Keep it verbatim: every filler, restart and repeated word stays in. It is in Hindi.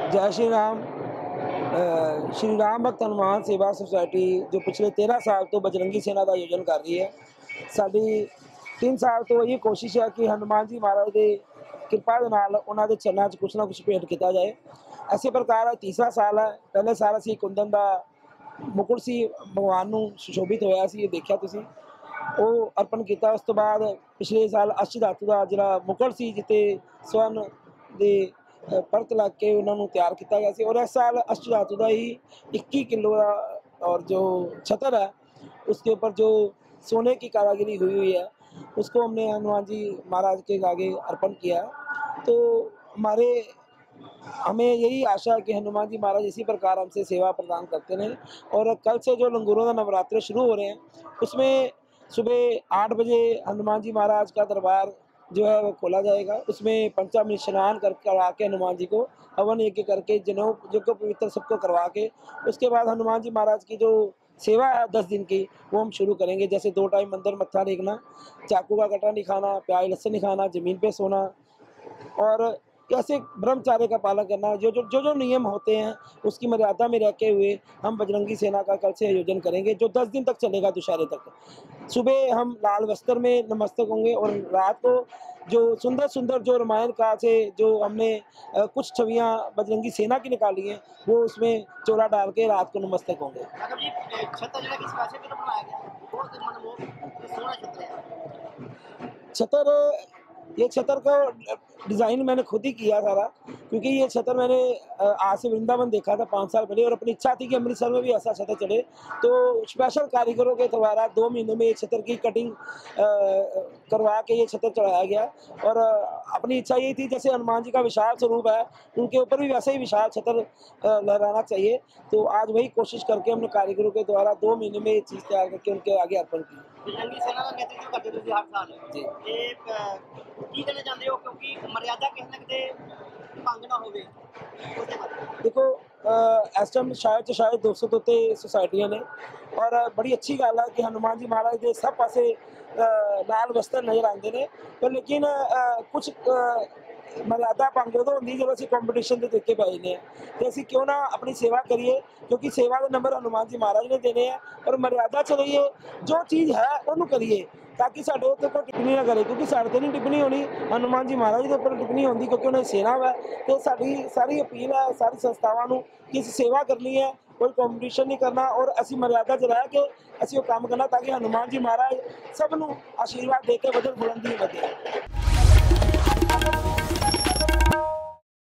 जय श्री राम। अ, श्री राम भक्त हनुमान सेवा सोसाइटी जो पिछले तेरह साल तो बजरंगी सेना का आयोजन कर रही है। साडी तीन साल तो ये कोशिश है कि हनुमान जी महाराज की कृपा दे नाल उन्हां दे चरनां च कुछ ना कुछ भेंट किया जाए। इसी प्रकार तीसरा साल है। पहले साल असीं कुंदन का मुकुट सी भगवान नूं सुशोभित होया सी, देखिया तुसीं ਉਹ अर्पण किया। उस तो बाद पिछले साल अष्टधातु का जिहड़ा मुकुट सी जिते स्वर्ण दे परत लग के उन्होंने तैयार किया गया सी। और इस साल अष्टधातु का ही इक्की किलो का और जो छतर है उसके ऊपर जो सोने की कारागिरी हुई हुई है उसको हमने हनुमान जी महाराज के आगे अर्पण किया। तो हमारे हमें यही आशा है कि हनुमान जी महाराज इसी प्रकार हमसे सेवा प्रदान करते रहें। और कल से जो लंगूरों का नवरात्रे शुरू हो रहे हैं उसमें सुबह आठ बजे हनुमान जी महाराज का दरबार जो है वो खोला जाएगा। उसमें पंचामृत स्नान कर करा के हनुमान जी को हवन यज्ञ करके जनेऊ जो को पवित्र सबको करवा के उसके बाद हनुमान जी महाराज की जो सेवा है दस दिन की वो हम शुरू करेंगे। जैसे दो टाइम मंदिर मत्था टेकना, चाकू का कटा नहीं खाना, प्याज लहसुन नहीं खाना, ज़मीन पे सोना और कैसे ब्रह्मचार्य का पालन करना, जो जो जो जो नियम होते हैं उसकी मर्यादा में रहते हुए हम बजरंगी सेना का कल से आयोजन करेंगे जो दस दिन तक चलेगा दुशहरे तक। सुबह हम लाल वस्त्र में नमस्तक होंगे और रात को जो सुंदर सुंदर जो रामायण का से जो हमने अ, कुछ छवियाँ बजरंगी सेना की निकाली हैं वो उसमें चोला डाल के रात को नमस्तक होंगे। छतर ये छतर का डिज़ाइन मैंने खुद ही किया सारा, क्योंकि ये छतर मैंने आज से वृंदावन देखा था पाँच साल पहले और अपनी इच्छा थी कि अमृतसर में भी ऐसा छतर चले। तो स्पेशल कारीगरों के द्वारा दो महीनों में ये छतर की कटिंग करवा के ये छतर चढ़ाया गया। और अपनी इच्छा यही थी जैसे हनुमान जी का विशाल स्वरूप है उनके ऊपर भी वैसे ही विशाल छतर लहराना चाहिए। तो आज वही कोशिश करके हमने कारीगरों के द्वारा दो महीने में ये चीज़ तैयार करके उनके आगे अर्पण की। बजरंगी सेना का नेतृत्व करते ਤੁਸੀਂ हर साल जी ਇਹ ਕੀ कहना चाहते हो क्योंकि मर्यादा किसी ना किसी भंग ना होवे उसके बारे देखो इस टाइम शायद तो शायद दो सौ तो उत्ते सोसाइटियां ने और बड़ी अच्छी गल है कि हनुमान जी महाराज के सब पासे लाल वस्त्र नज़र आते हैं। पर लेकिन अ, कुछ अ, मर्यादा भंग उदों होंदी जब असीं कॉम्पीटिशन के तरीके पै जाते हैं तो असीं क्यों ना अपनी सेवा करिए, क्योंकि सेवा के नंबर हनुमान जी महाराज ने देने हैं। और मर्यादा च रहिए, जो चीज़ है उन्होंने करिए ताकि साढ़े उत्ते कोई टिप्पणी ना करे, क्योंकि साढ़े ते नहीं टिप्पणी होनी, हनुमान जी महाराज के उपर टिप्पणी होती क्योंकि उन्हें सेना है। तो साड़ी सारी अपील है सारी संस्थावां नूं कि असीं सेवा करनी है, कोई कॉम्पीटिशन नहीं करना और असीं मर्यादा च रह के असीं वो काम करना ताकि हनुमान जी महाराज सब नूं आशीर्वाद दे के वधन बुलंदी वधे।